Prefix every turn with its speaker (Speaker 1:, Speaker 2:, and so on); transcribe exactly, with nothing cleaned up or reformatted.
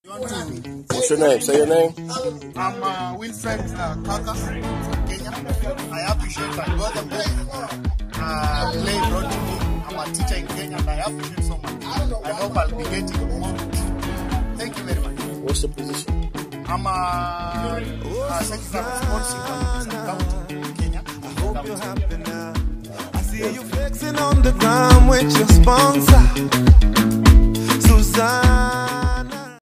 Speaker 1: What's your name? Say your name.
Speaker 2: I'm uh, Wilfred uh, Kaka from Kenya. I appreciate my brother uh, played role to me. I'm a teacher in Kenya and I appreciate so much. I hope I'll be getting more. Thank you very much.
Speaker 1: What's the position?
Speaker 2: I'm a, a secretary of sports in county in Kenya.
Speaker 3: I hope you're happy now. I see you flexing on the ground with your sponsor, Susan.